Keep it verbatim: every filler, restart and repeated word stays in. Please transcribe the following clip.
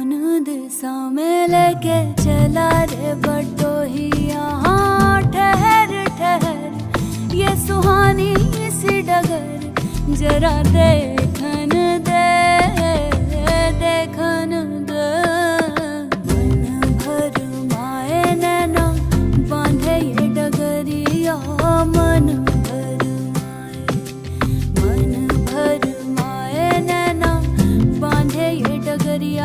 कौन दिशा में लेके चला रे बटोहिया। हाँ ठहर ठहर ये सुहानी सी डगर जरा देखन दे देखन दे। मन भर माए नैना बांधे ये डगरिया मन